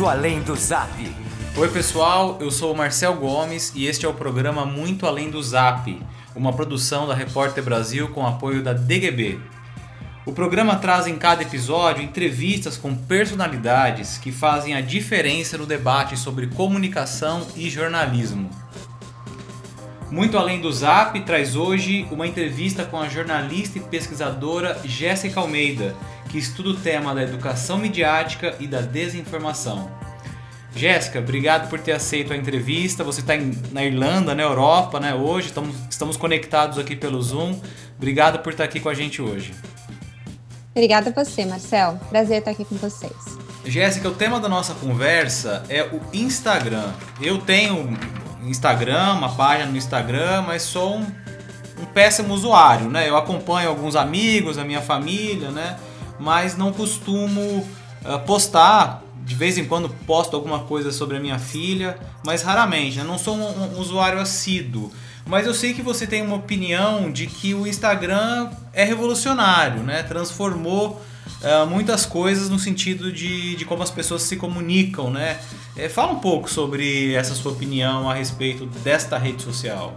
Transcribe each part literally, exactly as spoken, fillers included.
Muito Além do Zap. Oi pessoal, eu sou o Marcel Gomes e este é o programa Muito Além do Zap, uma produção da Repórter Brasil com apoio da D G B. O programa traz em cada episódio entrevistas com personalidades que fazem a diferença no debate sobre comunicação e jornalismo. Muito Além do Zap traz hoje uma entrevista com a jornalista e pesquisadora Jéssica Almeida, que estuda o tema da educação midiática e da desinformação. Jéssica, obrigado por ter aceito a entrevista. Você está na Irlanda, na Europa, né? Hoje estamos, estamos conectados aqui pelo Zoom. Obrigado por estar aqui com a gente hoje. Obrigada a você, Marcel. Prazer estar aqui com vocês. Jéssica, o tema da nossa conversa é o Instagram. Eu tenho Instagram, uma página no Instagram, mas sou um, um péssimo usuário, né? Eu acompanho alguns amigos, a minha família, né? Mas não costumo uh, postar. De vez em quando posto alguma coisa sobre a minha filha, mas raramente, né? Não sou um, um usuário assíduo. Mas eu sei que você tem uma opinião de que o Instagram é revolucionário, né? Transformou uh, muitas coisas no sentido de, de como as pessoas se comunicam, né? É, fala um pouco sobre essa sua opinião a respeito desta rede social.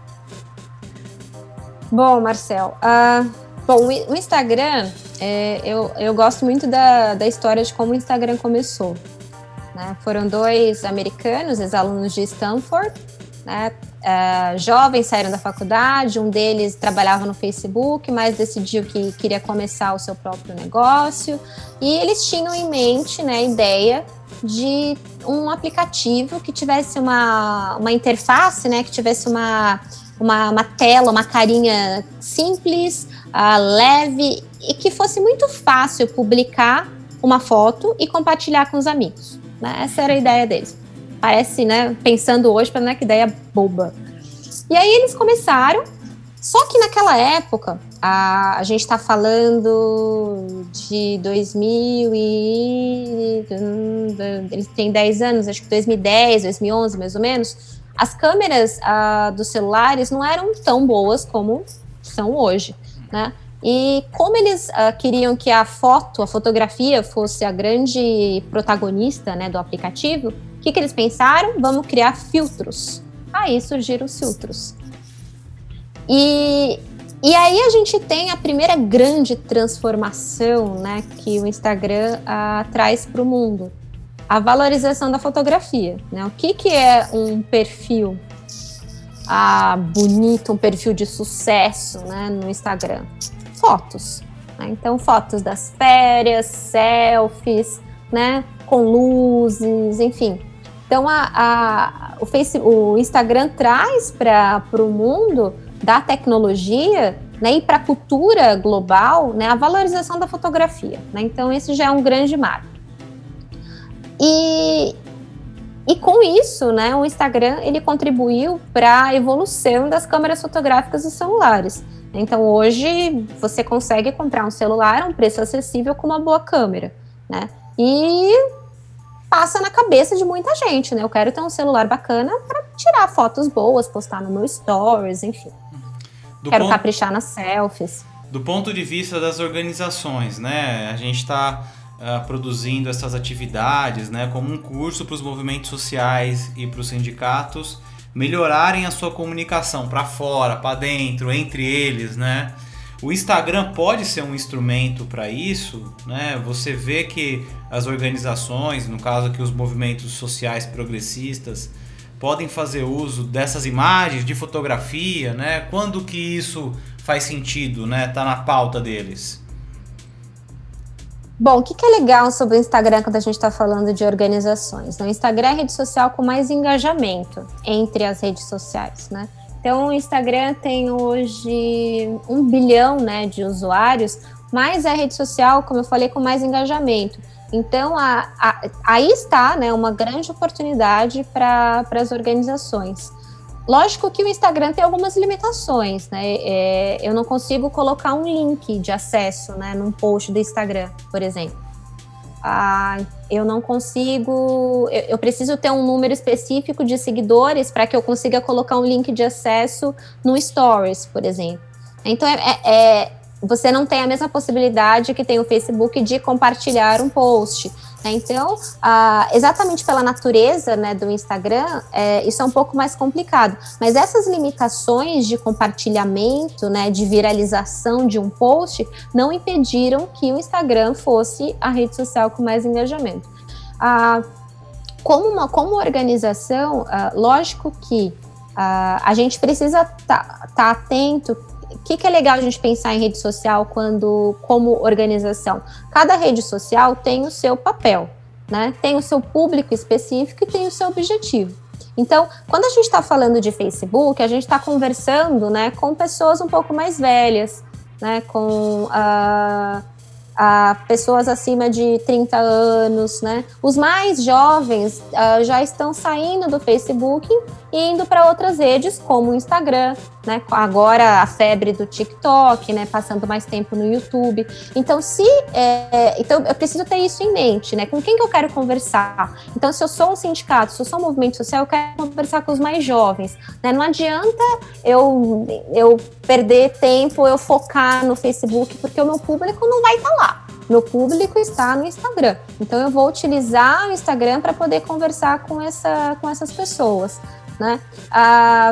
Bom, Marcel, uh, bom, o Instagram, é, eu, eu gosto muito da, da história de como o Instagram começou, né? Foram dois americanos, ex-alunos de Stanford, né? Uh, jovens, saíram da faculdade, um deles trabalhava no Facebook, mas decidiu que queria começar o seu próprio negócio, e eles tinham em mente, né, a ideia de um aplicativo que tivesse uma, uma interface, né, que tivesse uma, uma, uma tela, uma carinha simples, uh, leve, e que fosse muito fácil publicar uma foto e compartilhar com os amigos, né? Essa era a ideia deles. Parece, né, pensando hoje, para não é que ideia boba. E aí eles começaram, só que naquela época, a, a gente está falando de dois mil e... Eles têm dez anos, acho que dois mil e dez, dois mil e onze, mais ou menos. As câmeras ah, dos celulares não eram tão boas como são hoje, né? E como eles uh, queriam que a foto, a fotografia fosse a grande protagonista, né, do aplicativo, o que, que eles pensaram? Vamos criar filtros. Aí surgiram os filtros. E, e aí a gente tem a primeira grande transformação, né, que o Instagram uh, traz para o mundo. A valorização da fotografia, né? O que, que é um perfil uh, bonito, um perfil de sucesso, né, no Instagram? Fotos, né? Então fotos das férias, selfies, né, com luzes, enfim. Então a, a, o, Face, o Instagram traz para o mundo da tecnologia, né, e para a cultura global, né, a valorização da fotografia, né? Então esse já é um grande marco. E, e com isso, né, o Instagram ele contribuiu para a evolução das câmeras fotográficas dos celulares. Então hoje você consegue comprar um celular a um preço acessível com uma boa câmera, né? E passa na cabeça de muita gente, né? Eu quero ter um celular bacana para tirar fotos boas, postar no meu stories, enfim. Do quero ponto, caprichar nas selfies. Do ponto de vista das organizações, né? A gente está uh, produzindo essas atividades, né? Como um curso para os movimentos sociais e para os sindicatos melhorarem a sua comunicação para fora, para dentro, entre eles, né? O Instagram pode ser um instrumento para isso, né? Você vê que as organizações, no caso aqui os movimentos sociais progressistas, podem fazer uso dessas imagens de fotografia, né? Quando que isso faz sentido, né? Tá na pauta deles. Bom, o que, que é legal sobre o Instagram quando a gente está falando de organizações? O Instagram é a rede social com mais engajamento entre as redes sociais, né? Então, o Instagram tem hoje um bilhão, né, de usuários, mas é a rede social, como eu falei, com mais engajamento. Então, a, a, aí está, né, uma grande oportunidade para as organizações. Lógico que o Instagram tem algumas limitações, né? É, eu não consigo colocar um link de acesso, né, num post do Instagram, por exemplo. Ah, eu não consigo... Eu, eu preciso ter um número específico de seguidores para que eu consiga colocar um link de acesso no Stories, por exemplo. Então, é, é, é, você não tem a mesma possibilidade que tem o Facebook de compartilhar um post. Então, ah, exatamente pela natureza, né, do Instagram, é, isso é um pouco mais complicado. Mas essas limitações de compartilhamento, né, de viralização de um post, não impediram que o Instagram fosse a rede social com mais engajamento. Ah, como, uma, como organização, ah, lógico que ah, a gente precisa estar tá, tá atento. O que, que é legal a gente pensar em rede social quando, como organização? Cada rede social tem o seu papel, né? Tem o seu público específico e tem o seu objetivo. Então, quando a gente está falando de Facebook, a gente está conversando, né, com pessoas um pouco mais velhas, né, com uh, uh, pessoas acima de trinta anos, né? Os mais jovens uh, já estão saindo do Facebook e indo para outras redes, como o Instagram, né? Agora a febre do TikTok, né? Passando mais tempo no YouTube. Então, se, é, então eu preciso ter isso em mente, né? Com quem que eu quero conversar? Então, se eu sou um sindicato, se eu sou um movimento social, eu quero conversar com os mais jovens, né? Não adianta eu, eu perder tempo, eu focar no Facebook, porque o meu público não vai estar lá. Meu público está no Instagram. Então, eu vou utilizar o Instagram para poder conversar com, essa, com essas pessoas, né? Ah,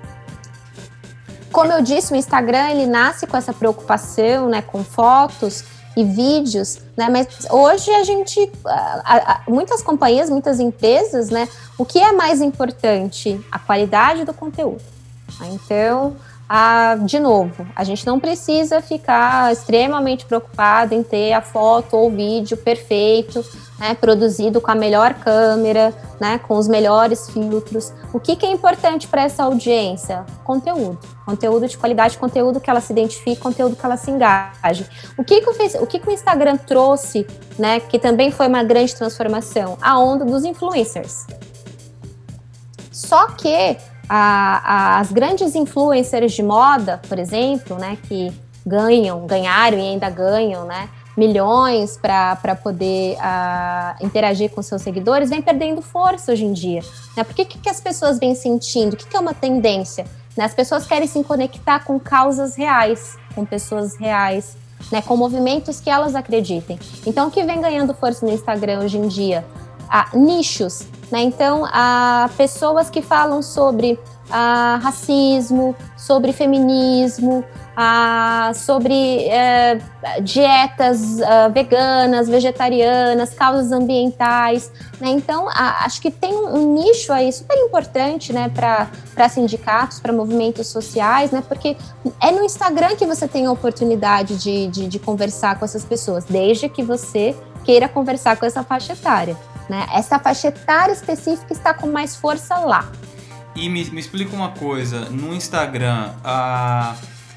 como eu disse, o Instagram, ele nasce com essa preocupação, né, com fotos e vídeos, né, mas hoje a gente, a, a, muitas companhias, muitas empresas, né, o que é mais importante? A qualidade do conteúdo. Então, a, de novo, a gente não precisa ficar extremamente preocupado em ter a foto ou o vídeo perfeito, né, produzido com a melhor câmera, né, com os melhores filtros. O que, que é importante para essa audiência? Conteúdo. Conteúdo de qualidade, conteúdo que ela se identifique, conteúdo que ela se engaje. O que, que, o, o, que que o Instagram trouxe, né, que também foi uma grande transformação? A onda dos influencers. Só que a, a, as grandes influencers de moda, por exemplo, né, que ganham, ganharam e ainda ganham, né, milhões para poder uh, interagir com seus seguidores, vem perdendo força hoje em dia. Né? Por que, que as pessoas vêm sentindo? O que, que é uma tendência? Né? As pessoas querem se conectar com causas reais, com pessoas reais, né? Com movimentos que elas acreditem. Então, o que vem ganhando força no Instagram hoje em dia? Ah, nichos. Né? Então, ah, pessoas que falam sobre ah, racismo, sobre feminismo, ah, sobre eh, dietas ah, veganas, vegetarianas, causas ambientais, né? Então, a, acho que tem um, um nicho aí super importante, né, para sindicatos, para movimentos sociais, né? Porque é no Instagram que você tem a oportunidade de, de, de conversar com essas pessoas, desde que você queira conversar com essa faixa etária, né? Essa faixa etária específica está com mais força lá. E me, me explica uma coisa, no Instagram, a,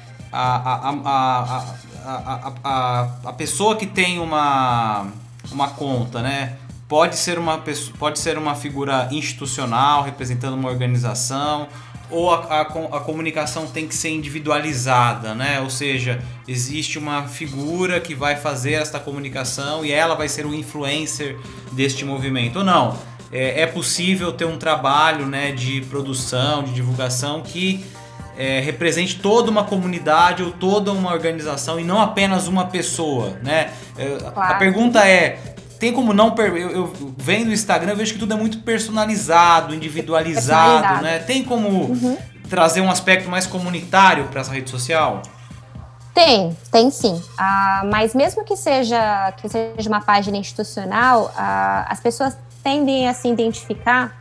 a, a, a, a, a, a pessoa que tem uma, uma conta, né, pode ser uma, pode ser uma figura institucional representando uma organização, ou a, a, a comunicação tem que ser individualizada, né? Ou seja, existe uma figura que vai fazer esta comunicação e ela vai ser o influencer deste movimento, ou não? É, é possível ter um trabalho, né, de produção, de divulgação que é, represente toda uma comunidade ou toda uma organização e não apenas uma pessoa, né? É, claro. A pergunta é, tem como não... Per... Eu, eu vendo o Instagram, eu vejo que tudo é muito personalizado, individualizado, né? Tem como uhum. trazer um aspecto mais comunitário para essa rede social? Tem, tem sim. Ah, mas mesmo que seja, que seja uma página institucional, ah, as pessoas tendem a se identificar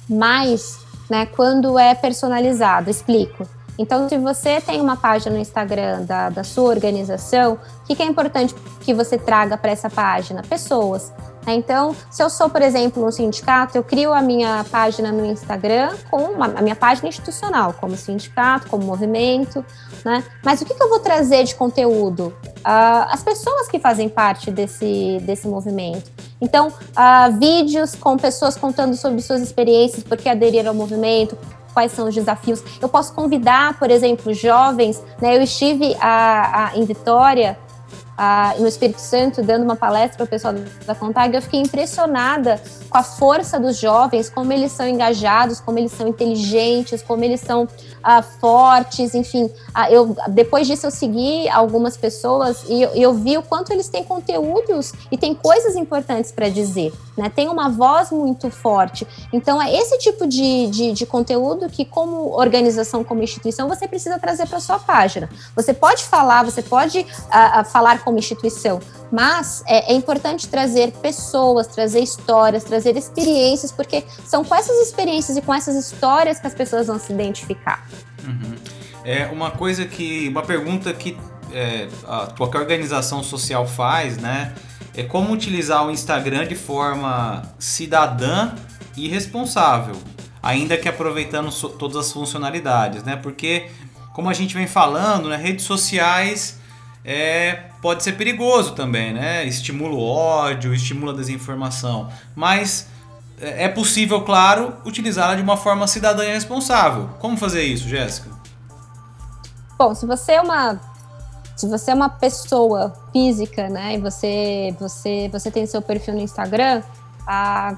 mais, né, quando é personalizado. Explico. Então, se você tem uma página no Instagram da, da sua organização, o que, que é importante que você traga para essa página? Pessoas. Né? Então, se eu sou, por exemplo, um sindicato, eu crio a minha página no Instagram com uma, a minha página institucional, como sindicato, como movimento, né? Mas o que, que eu vou trazer de conteúdo? Uh, as pessoas que fazem parte desse, desse movimento. Então, uh, vídeos com pessoas contando sobre suas experiências, por que aderiram ao movimento, quais são os desafios. Eu posso convidar, por exemplo, jovens, né? Eu estive a, a, em Vitória ah, no Espírito Santo, dando uma palestra para o pessoal da Contag, eu fiquei impressionada com a força dos jovens, como eles são engajados, como eles são inteligentes, como eles são ah, fortes, enfim. Ah, eu, depois disso eu segui algumas pessoas e eu, eu vi o quanto eles têm conteúdos e têm coisas importantes para dizer, né? Tem uma voz muito forte. Então é esse tipo de, de, de conteúdo que, como organização, como instituição, você precisa trazer para sua página. Você pode falar, você pode ah, falar como instituição, mas é, é importante trazer pessoas, trazer histórias, trazer experiências, porque são com essas experiências e com essas histórias que as pessoas vão se identificar. Uhum. É uma coisa que, uma pergunta que é, a, qualquer organização social faz, né? É como utilizar o Instagram de forma cidadã e responsável, ainda que aproveitando so, todas as funcionalidades, né? Porque, como a gente vem falando, né, redes sociais é, pode ser perigoso também, né? Estimula o ódio, estimula a desinformação, mas é possível, claro, utilizá-la de uma forma cidadã e responsável. Como fazer isso, Jéssica? Bom, se você é uma se você é uma pessoa física, né, e você você você tem seu perfil no Instagram, a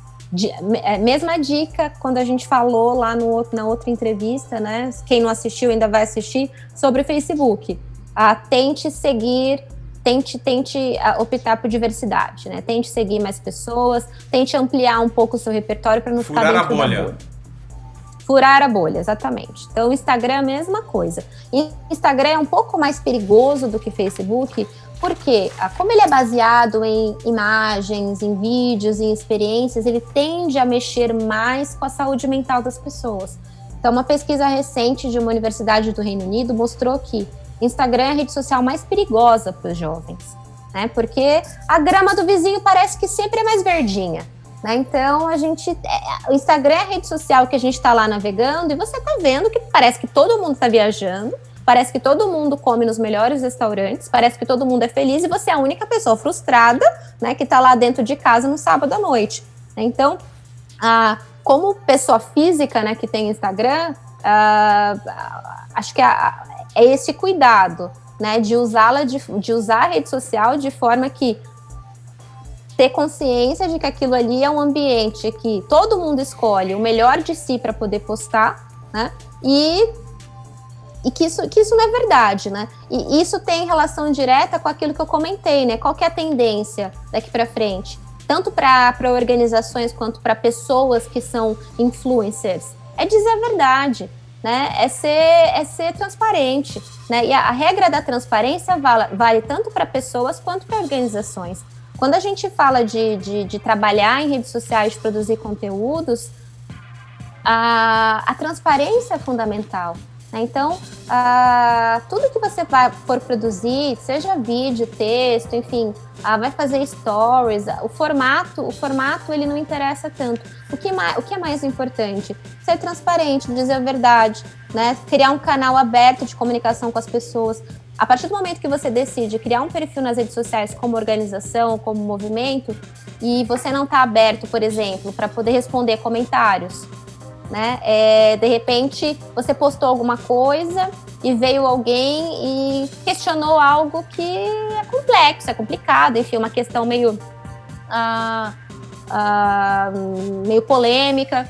mesma dica quando a gente falou lá no, na outra entrevista, né? Quem não assistiu ainda vai assistir, sobre o Facebook. Ah, tente seguir, tente, tente optar por diversidade, né? Tente seguir mais pessoas, tente ampliar um pouco o seu repertório para não Furar ficar dentro a bolha. da bolha. Furar a bolha, exatamente. Então, o Instagram é a mesma coisa. E o Instagram é um pouco mais perigoso do que Facebook, porque, como ele é baseado em imagens, em vídeos, em experiências, ele tende a mexer mais com a saúde mental das pessoas. Então, uma pesquisa recente de uma universidade do Reino Unido mostrou que Instagram é a rede social mais perigosa para os jovens, né? Porque a grama do vizinho parece que sempre é mais verdinha, né? Então, a gente, é, o Instagram é a rede social que a gente está lá navegando e você está vendo que parece que todo mundo está viajando, parece que todo mundo come nos melhores restaurantes, parece que todo mundo é feliz e você é a única pessoa frustrada, né, que está lá dentro de casa no sábado à noite. Então, ah, como pessoa física, né, que tem Instagram, ah, acho que a, é esse cuidado, né, de usá-la, de, de usar a rede social de forma que ter consciência de que aquilo ali é um ambiente que todo mundo escolhe o melhor de si para poder postar, né, e E que isso, que isso não é verdade, né? E isso tem relação direta com aquilo que eu comentei, né? Qual que é a tendência daqui para frente? Tanto para organizações quanto para pessoas que são influencers. É dizer a verdade, né? É ser, é ser transparente, né? E a, a regra da transparência vale, vale tanto para pessoas quanto para organizações. Quando a gente fala de, de, de trabalhar em redes sociais, de produzir conteúdos, a, a transparência é fundamental. Então, uh, tudo que você vai, for produzir, seja vídeo, texto, enfim, uh, vai fazer stories, o formato, o formato ele não interessa tanto. O que, mais, o que é mais importante? Ser transparente, dizer a verdade, né? Criar um canal aberto de comunicação com as pessoas. A partir do momento que você decide criar um perfil nas redes sociais como organização, como movimento, e você não está aberto, por exemplo, para poder responder comentários, né? É, de repente você postou alguma coisa e veio alguém e questionou algo que é complexo, é complicado, enfim, uma questão meio ah, ah, meio polêmica,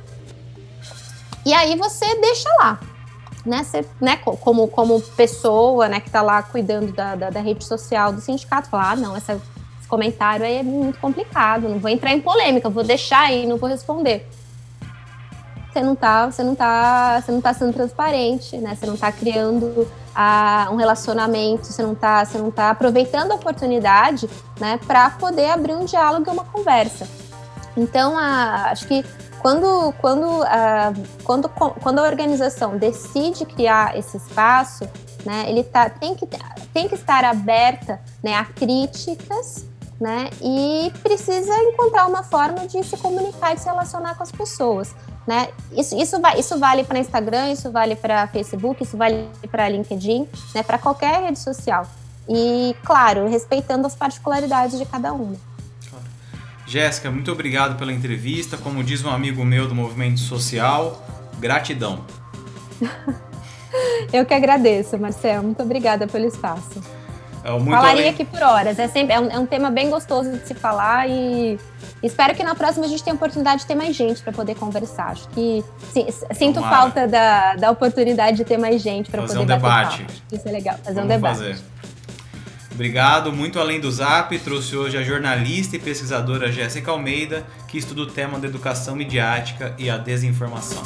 e aí você deixa lá, né? Você, né, como, como pessoa, né, que está lá cuidando da, da, da rede social do sindicato, falar, ah, não, essa, esse comentário aí é muito complicado, não vou entrar em polêmica, vou deixar aí, não vou responder. Você não tá, você não tá, você não tá sendo transparente, né? Você não tá criando ah, um relacionamento, você não tá, você não tá aproveitando a oportunidade, né, para poder abrir um diálogo e uma conversa. Então, ah, acho que quando, quando, ah, quando, quando a organização decide criar esse espaço, né, ele tá, tem que, tem que estar aberta, né, a críticas, né, e precisa encontrar uma forma de se comunicar e se relacionar com as pessoas. Né? Isso, isso, vai, isso vale para Instagram, isso vale para Facebook, isso vale para LinkedIn, né? Para qualquer rede social. E, claro, respeitando as particularidades de cada uma. Jéssica, muito obrigado pela entrevista. Como diz um amigo meu do movimento social, gratidão. Eu que agradeço, Marcel. Muito obrigada pelo espaço. É muito Falaria além... aqui por horas. É, sempre, é, um, é um tema bem gostoso de se falar e espero que na próxima a gente tenha a oportunidade de ter mais gente para poder conversar. Acho que sim, sinto Tomara. falta da, da oportunidade de ter mais gente para poder um bater debate. papo. Isso é legal, fazer Vamos um debate. Fazer. Obrigado. Muito além do Zap, trouxe hoje a jornalista e pesquisadora Jéssica Almeida, que estuda o tema da educação midiática e a desinformação.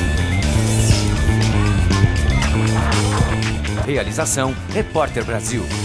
Realização Repórter Brasil.